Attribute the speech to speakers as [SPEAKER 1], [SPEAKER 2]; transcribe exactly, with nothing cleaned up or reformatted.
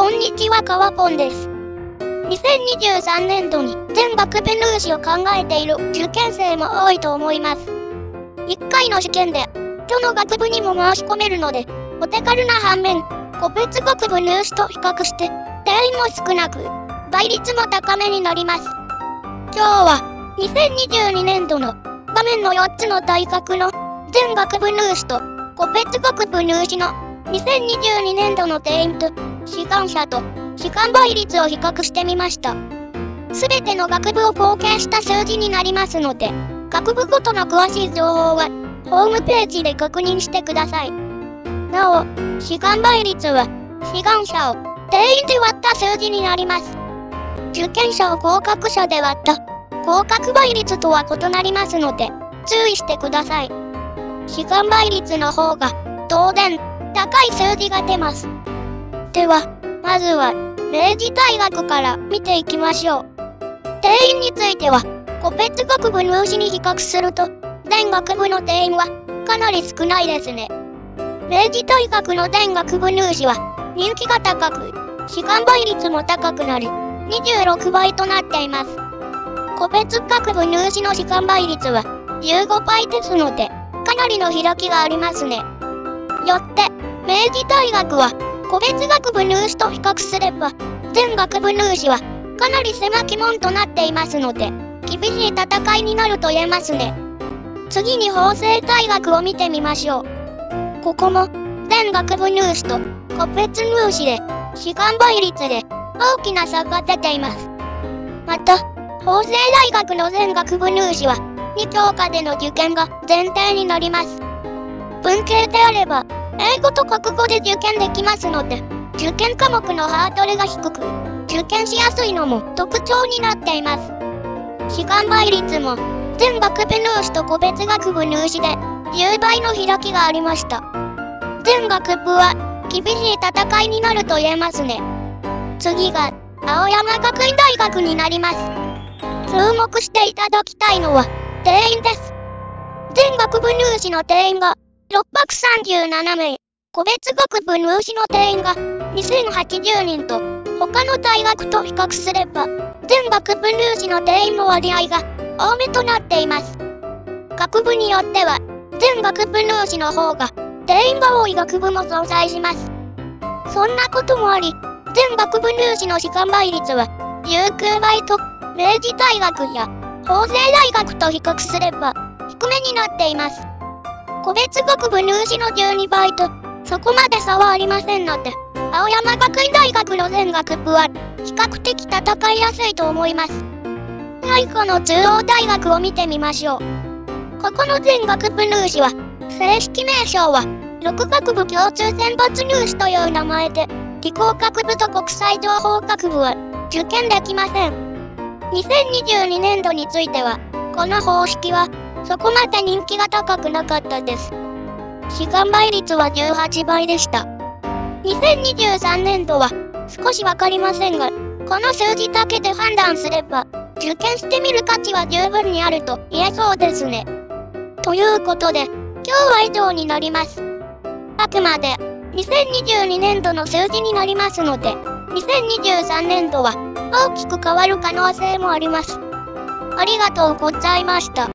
[SPEAKER 1] こんにちは、かわぽんです。にせんにじゅうさんねんどに全学部入試を考えている受験生も多いと思います。いっかいの試験で、どの学部にも申し込めるので、お手軽な反面、個別学部入試と比較して、定員も少なく、倍率も高めになります。今日は、にせんにじゅうにねんどの画面のよっつの大学の全学部入試と個別学部入試のにせんにじゅうにねんどの定員と志願者と志願倍率を比較してみました。すべての学部を合計した数字になりますので、学部ごとの詳しい情報はホームページで確認してください。なお、志願倍率は志願者を定員で割った数字になります。受験者を合格者で割った合格倍率とは異なりますので、注意してください。志願倍率の方が当然高い数字が出ます。では、まずは明治大学から見ていきましょう。定員については、個別学部入試に比較すると、全学部の定員はかなり少ないですね。明治大学の全学部入試は人気が高く、志願倍率も高くなり、にじゅうろくばいとなっています。個別学部入試の志願倍率はじゅうごばいですので、かなりの開きがありますね。よって、明治大学は個別学部入試と比較すれば、全学部入試はかなり狭き門となっていますので、厳しい戦いになると言えますね。次に法政大学を見てみましょう。ここも全学部入試と個別入試で志願倍率で大きな差が出ています。また、法政大学の全学部入試はに教科での受験が前提になります。文系であれば、英語と国語で受験できますので、受験科目のハードルが低く、受験しやすいのも特徴になっています。志願倍率も、全学部入試と個別学部入試でじゅうばいの開きがありました。全学部は厳しい戦いになると言えますね。次が、青山学院大学になります。注目していただきたいのは、定員です。全学部入試の定員がろっぴゃくさんじゅうななめい、個別学部入試の定員がにせんはちじゅうにんと、他の大学と比較すれば、全学部入試の定員の割合が多めとなっています。学部によっては、全学部入試の方が定員が多い学部も存在します。そんなこともあり、全学部入試の志願倍率はじゅうきゅうばいと、明治大学や法政大学と比較すれば低めになっています。個別学部入試のじゅうにばいとそこまで差はありませんので、青山学院大学の全学部は比較的戦いやすいと思います。最後の中央大学を見てみましょう。ここの全学部入試は、正式名称はろく学部共通選抜入試という名前で、理工学部と国際情報学部は受験できません。にせんにじゅうにねんどについては、この方式はそこまで人気が高くなかったです。志願倍率はじゅうはちばいでした。にせんにじゅうさんねんどは少しわかりませんが、この数字だけで判断すれば、受験してみる価値は十分にあると言えそうですね。ということで、今日は以上になります。あくまでにせんにじゅうにねんどの数字になりますので、にせんにじゅうさんねんどは大きく変わる可能性もあります。ありがとうございました。